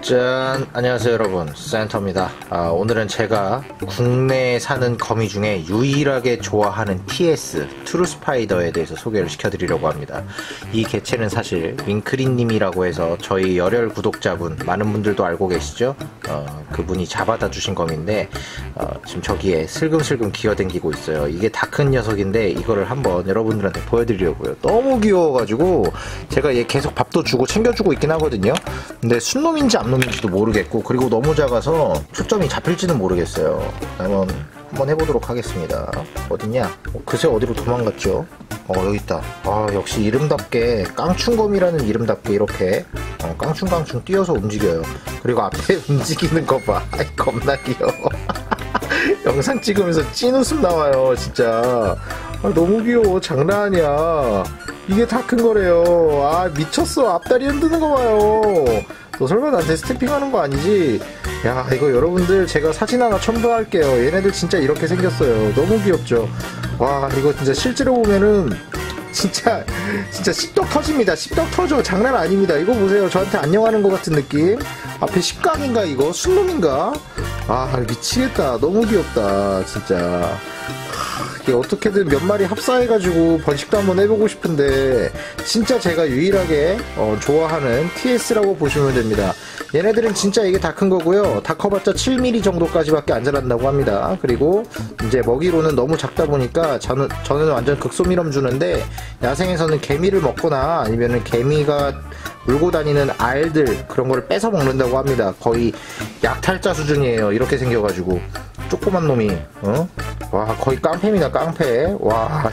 짠! 안녕하세요 여러분, 센터입니다. 오늘은 제가 국내에 사는 거미 중에 유일하게 좋아하는 TS 트루스파이더에 대해서 소개를 시켜드리려고 합니다. 이 개체는 사실 윙크리님이라고 해서 저희 열혈 구독자분, 많은 분들도 알고 계시죠? 그분이 잡아다 주신 거미인데 지금 저기에 슬금슬금 기어댕기고 있어요. 이게 다 큰 녀석인데 이거를 한번 여러분들한테 보여드리려고요. 너무 귀여워가지고 제가 얘 계속 밥도 주고 챙겨주고 있긴 하거든요. 근데 순놈인지 암놈인지도 모르겠고, 그리고 너무 작아서 초점이 잡힐지는 모르겠어요. 한번 해보도록 하겠습니다. 어딨냐? 그새 어디로 도망갔죠? 여기 있다. 역시 이름답게 깡충검이라는 이름답게 이렇게 깡충깡충 뛰어서 움직여요. 그리고 앞에 움직이는 거 봐. 겁나 귀여워. 영상 찍으면서 찐 웃음 나와요 진짜. 너무 귀여워. 장난 아니야. 이게 다 큰 거래요. 미쳤어. 앞다리 흔드는 거 봐요. 너 설마 나한테 스탬핑하는 거 아니지? 야, 이거 여러분들 제가 사진 하나 첨부할게요. 얘네들 진짜 이렇게 생겼어요. 너무 귀엽죠? 와, 이거 진짜 실제로 보면은 진짜 씹덕 터집니다. 씹덕 터져. 장난 아닙니다. 이거 보세요. 저한테 안녕하는 것 같은 느낌. 앞에 십각인가 이거? 순놈인가? 미치겠다. 너무 귀엽다 진짜. 이게 어떻게든 몇 마리 합사해가지고 번식도 한번 해보고 싶은데, 진짜 제가 유일하게 좋아하는 TS라고 보시면 됩니다. 얘네들은 진짜 이게 다 큰 거고요. 다 커봤자 7mm 정도까지밖에 안 자란다고 합니다. 그리고 이제 먹이로는 너무 작다 보니까 저는 완전 극소미럼 주는데, 야생에서는 개미를 먹거나 아니면은 개미가 물고 다니는 알들, 그런 거를 뺏어 먹는다고 합니다. 거의 약탈자 수준이에요. 이렇게 생겨가지고 조그만 놈이 와, 거의 깡패입니다. 깡패. 와.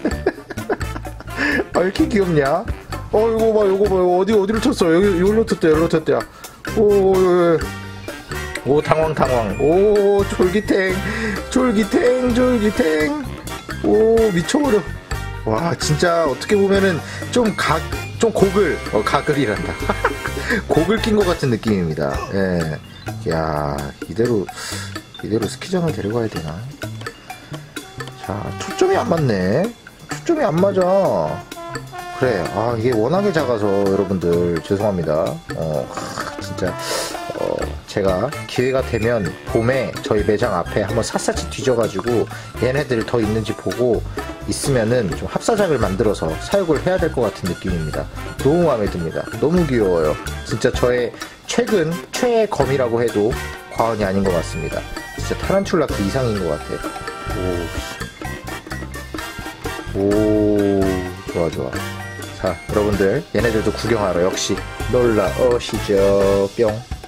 왜 이렇게 귀엽냐? 요거 봐. 어디를 쳤어? 여기로 쳤대야. 오, 당황. 오, 쫄기탱. 오, 미쳐버려. 와, 진짜 어떻게 보면은 좀 가글이란다. 고글 낀 것 같은 느낌입니다. 예. 야, 이대로 스키장을 데려가야 되나? 자, 초점이 안 맞네. 초점이 안 맞아. 그래. 이게 워낙에 작아서 여러분들 죄송합니다. 진짜 제가 기회가 되면 봄에 저희 매장 앞에 한번 샅샅이 뒤져가지고 얘네들 더 있는지 보고, 있으면은 좀 합사작을 만들어서 사육을 해야 될 것 같은 느낌입니다. 너무 마음에 듭니다. 너무 귀여워요. 진짜 저의 최애 검이라고 해도 과언이 아닌 것 같습니다. 진짜 타란툴라 그 이상인 것 같아. 오, 좋아. 자, 여러분들 얘네들도 구경하러 역시 놀러 오시죠. 뿅.